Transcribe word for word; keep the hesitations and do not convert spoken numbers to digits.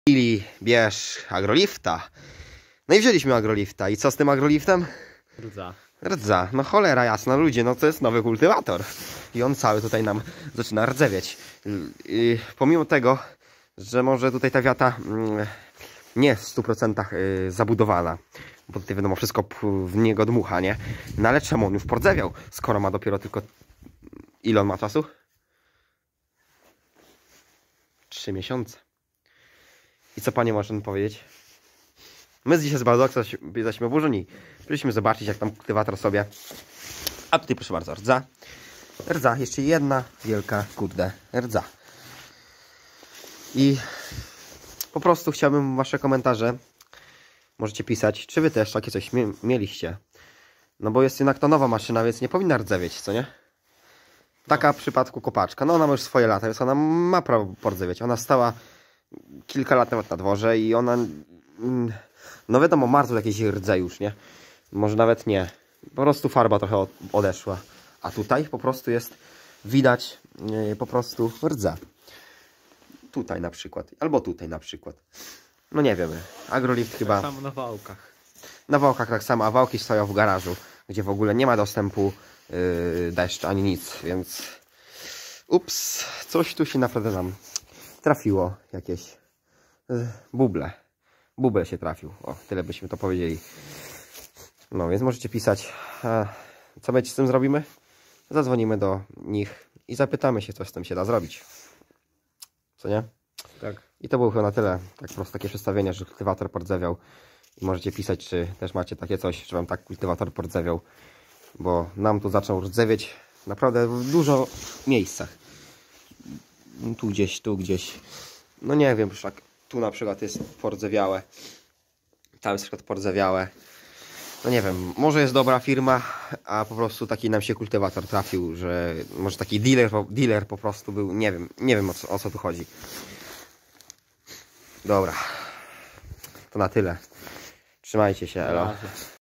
Ili bierz agrolifta. No i wzięliśmy agrolifta. I co z tym agroliftem? Rdza. Rdza. No cholera jasna, ludzie, no to jest nowy kultywator. I on cały tutaj nam zaczyna rdzewieć. I pomimo tego, że może tutaj ta wiata mm, nie jest w stu procentach y, zabudowana, bo tutaj wiadomo, wszystko w niego dmucha, nie? No ale czemu on już pordzewiał, skoro ma dopiero tylko... Ile on ma czasu? Trzy miesiące. I co panie można powiedzieć? My z dzisiaj z Baldoksa jesteśmy oburzeni. Przyszliśmy zobaczyć, jak tam kultywator sobie. A tutaj proszę bardzo, rdza. Rdza, jeszcze jedna wielka, kurde, rdza. I po prostu chciałbym wasze komentarze. Możecie pisać, czy wy też takie coś mieliście. No bo jest jednak to nowa maszyna, więc nie powinna rdzewieć, co nie? Taka w przypadku kopaczka. No ona ma już swoje lata, więc ona ma prawo pordzewieć. Ona stała kilka lat nawet na dworze i ona... No wiadomo, marzł jakieś rdze już, nie? Może nawet nie. Po prostu farba trochę odeszła. A tutaj po prostu jest... Widać yy, po prostu rdza. Tutaj na przykład. Albo tutaj na przykład. No nie wiemy. Agrolift chyba... Tak samo na wałkach. Na wałkach tak samo, a wałki stoją w garażu, gdzie w ogóle nie ma dostępu yy, deszcz ani nic, więc... Ups, coś tu się naprawdę nam trafiło. Jakieś yy, buble. Bubel się trafił. O, tyle byśmy to powiedzieli. No, więc możecie pisać, e, co my z tym zrobimy? Zadzwonimy do nich i zapytamy się, co z tym się da zrobić. Co nie? Tak. I to było chyba na tyle. Tak po prostu takie przedstawienie, że kultywator pordzewiał. I możecie pisać, czy też macie takie coś, że wam tak kultywator pordzewiał. Bo nam tu zaczął rdzewieć naprawdę w dużo miejscach. Tu gdzieś, tu gdzieś. No nie wiem, już tak tu na przykład jest pordzewiałe. Tam jest na przykład pordzewiałe. No nie wiem, może jest dobra firma, a po prostu taki nam się kultywator trafił, że może taki dealer, dealer po prostu był, nie wiem, nie wiem o co, o co tu chodzi. Dobra, to na tyle. Trzymajcie się, elo.